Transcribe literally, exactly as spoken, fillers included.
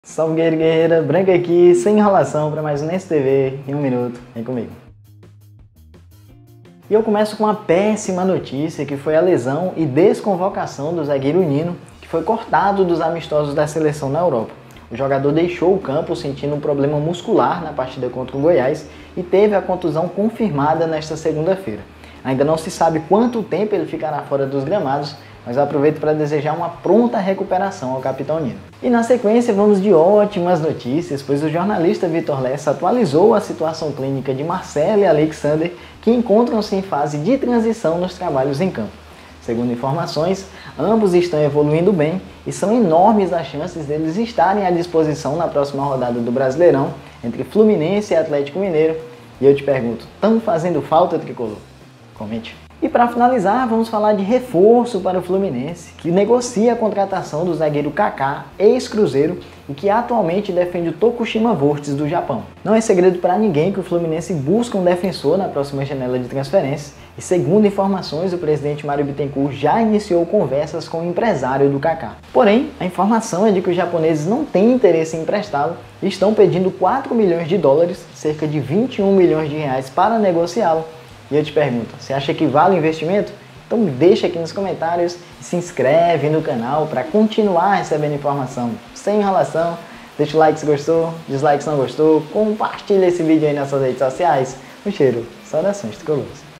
Salve guerreiro, guerreira, Branca aqui, sem enrolação para mais um Nesse T V em um minuto, vem comigo. E eu começo com uma péssima notícia, que foi a lesão e desconvocação do zagueiro Nino, que foi cortado dos amistosos da seleção na Europa. O jogador deixou o campo sentindo um problema muscular na partida contra o Goiás e teve a contusão confirmada nesta segunda-feira. Ainda não se sabe quanto tempo ele ficará fora dos gramados, mas eu aproveito para desejar uma pronta recuperação ao capitão Nino. E na sequência vamos de ótimas notícias, pois o jornalista Vitor Lessa atualizou a situação clínica de Marcelo e Alexander, que encontram-se em fase de transição nos trabalhos em campo. Segundo informações, ambos estão evoluindo bem e são enormes as chances deles estarem à disposição na próxima rodada do Brasileirão, entre Fluminense e Atlético Mineiro. E eu te pergunto, estão fazendo falta, tricolor? Comente. E para finalizar, vamos falar de reforço para o Fluminense, que negocia a contratação do zagueiro Kaká, ex-Cruzeiro, e que atualmente defende o Tokushima Vortis do Japão. Não é segredo para ninguém que o Fluminense busca um defensor na próxima janela de transferências, e segundo informações, o presidente Mário Bittencourt já iniciou conversas com o empresário do Kaká. Porém, a informação é de que os japoneses não têm interesse em emprestá-lo e estão pedindo quatro milhões de dólares, cerca de vinte e um milhões de reais, para negociá-lo. E eu te pergunto, você acha que vale o investimento? Então me deixa aqui nos comentários e se inscreve no canal para continuar recebendo informação sem enrolação. Deixa o like se gostou, dislike se não gostou, compartilha esse vídeo aí nas suas redes sociais. Um cheiro, saudações tricolores.